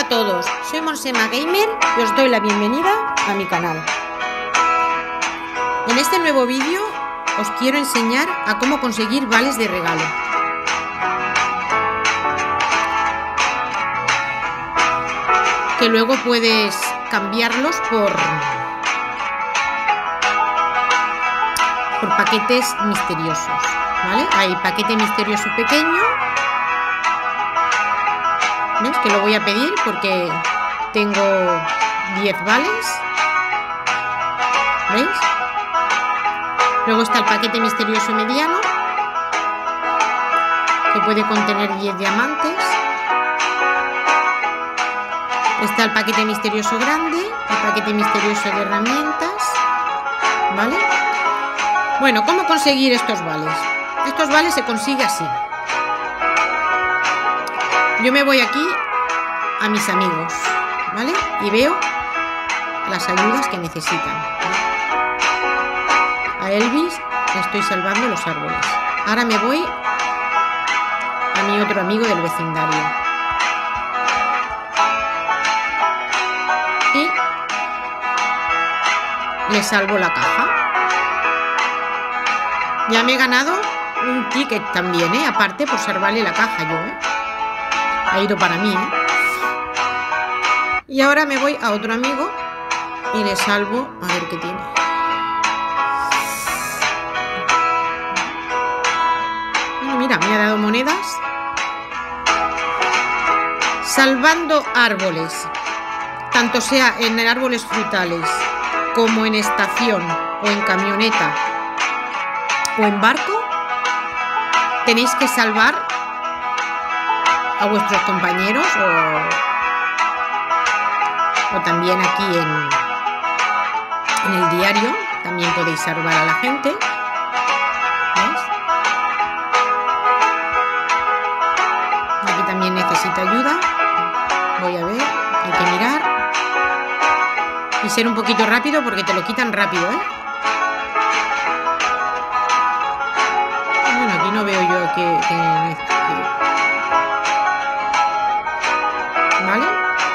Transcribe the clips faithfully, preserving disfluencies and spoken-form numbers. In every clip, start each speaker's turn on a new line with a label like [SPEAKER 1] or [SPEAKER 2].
[SPEAKER 1] a todos, soy Monsema Gamer y os doy la bienvenida a mi canal. En este nuevo vídeo os quiero enseñar a cómo conseguir vales de regalo. Que luego puedes cambiarlos por, por paquetes misteriosos, ¿vale? Hay paquete misterioso pequeño. ¿Ves? Que lo voy a pedir porque tengo diez vales. ¿Veis? Luego está el paquete misterioso mediano, que puede contener diez diamantes. Está el paquete misterioso grande, el paquete misterioso de herramientas, ¿vale? Bueno, ¿cómo conseguir estos vales? Estos vales se consigue así. Yo me voy aquí a mis amigos, ¿vale? Y veo las ayudas que necesitan. A Elvis le estoy salvando los árboles. Ahora me voy a mi otro amigo del vecindario. Y le salvo la caja. Ya me he ganado un ticket también, ¿eh? Aparte por salvarle la caja yo, ¿eh? Ha ido para mí, ¿eh? Y ahora me voy a otro amigo y le salvo a ver qué tiene. Bueno, mira, me ha dado monedas. Salvando árboles, tanto sea en árboles frutales como en estación o en camioneta o en barco, tenéis que salvar a vuestros compañeros o, o también aquí en, en el diario también podéis salvar a la gente. ¿Veis? Aquí también necesita ayuda. Voy a ver, hay que mirar y ser un poquito rápido porque te lo quitan rápido, ¿eh? Bueno, aquí no veo yo que, que, que ¿vale?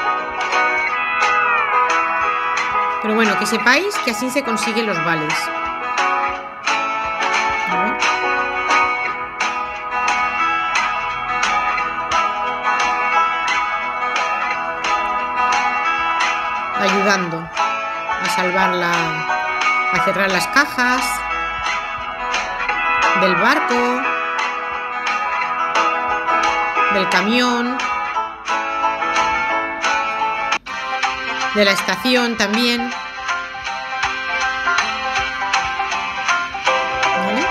[SPEAKER 1] Pero bueno, que sepáis que así se consiguen los vales. A ver. Ayudando a salvarla, a cerrar las cajas del barco, del camión, de la estación también. ¿Vale?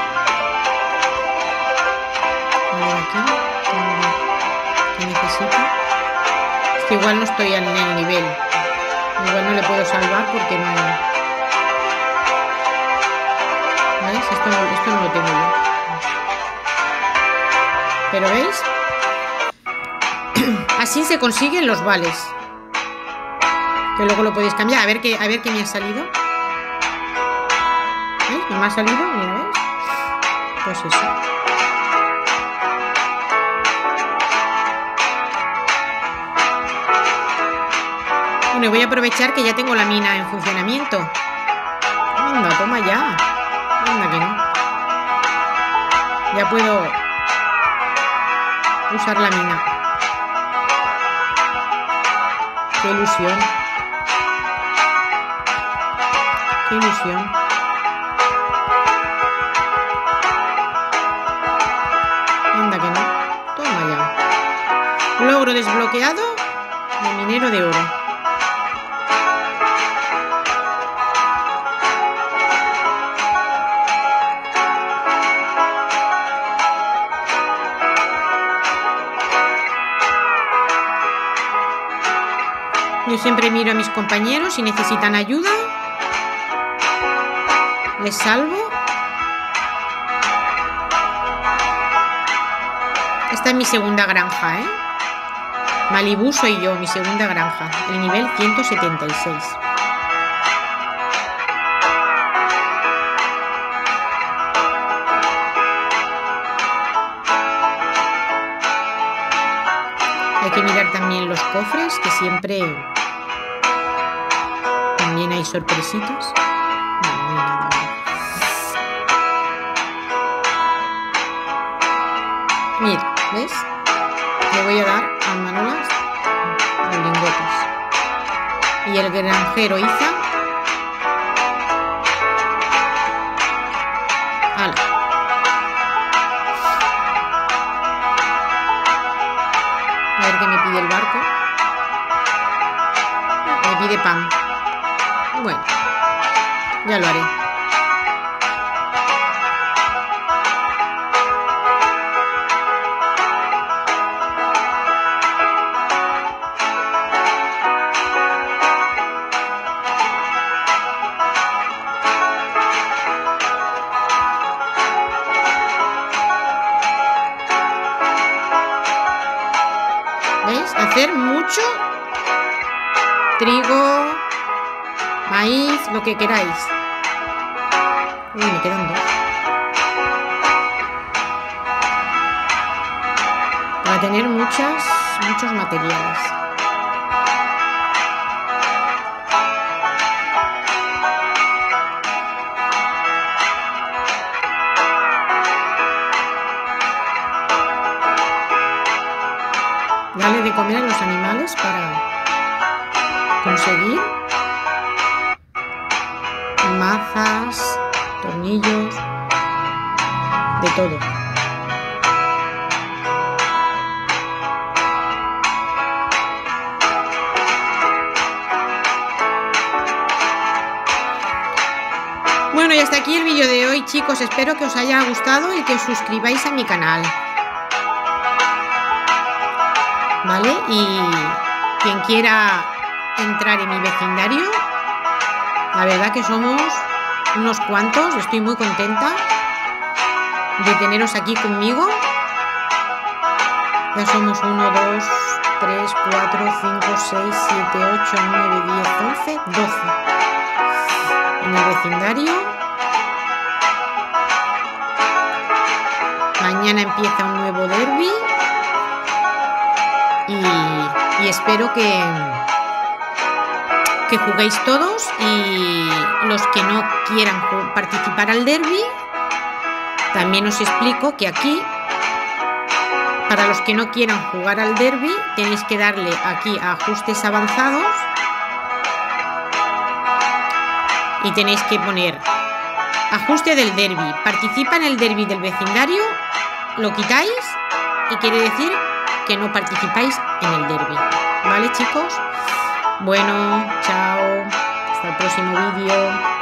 [SPEAKER 1] A ver aquí, ¿qué necesito? Es que igual no estoy en el nivel. Igual no le puedo salvar porque no... ¿Veis? Esto no, esto no lo tengo yo. Pero ¿veis? Así se consiguen los vales. Que luego lo podéis cambiar. A ver qué, a ver qué me ha salido. ¿Veis? ¿Me ha salido? Mira, ¿veis? Pues eso. Bueno, voy a aprovechar que ya tengo la mina en funcionamiento. Anda, toma ya. Anda que no. Ya puedo usar la mina. Qué ilusión. Qué ilusión. Anda que no. Toma ya. Logro desbloqueado de minero de oro. Yo siempre miro a mis compañeros si necesitan ayuda. Les salvo. Esta es mi segunda granja, ¿eh? Malibú soy yo, mi segunda granja. El nivel ciento setenta y seis. Hay que mirar también los cofres, que siempre también hay sorpresitas. No, no hay nada. Mira, ¿ves? Le voy a dar a Manolas los lingotes. Y el granjero Iza. ¡Hala! A ver qué me pide el barco. Me pide pan. Bueno, ya lo haré. ¿Veis? Hacer mucho trigo, maíz, lo que queráis. Uy, me quedan dos. Para tener muchas, muchos materiales. Darle de comer a los animales para conseguir mazas, tornillos, de todo. Bueno, y hasta aquí el vídeo de hoy, chicos. Espero que os haya gustado y que os suscribáis a mi canal. ¿Vale? Y quien quiera entrar en mi vecindario, la verdad que somos unos cuantos. Estoy muy contenta de teneros aquí conmigo. Ya somos uno, dos, tres, cuatro, cinco, seis, siete, ocho, nueve, diez, once, doce en el vecindario. Mañana empieza un nuevo derbi. Y, y espero que, que juguéis todos, y los que no quieran participar al derbi, también os explico que aquí, para los que no quieran jugar al derbi, tenéis que darle aquí a ajustes avanzados y tenéis que poner ajuste del derbi, participa en el derbi del vecindario, lo quitáis y quiere decir que no participáis en el derbi. ¿Vale, chicos? Bueno, chao. Hasta el próximo vídeo.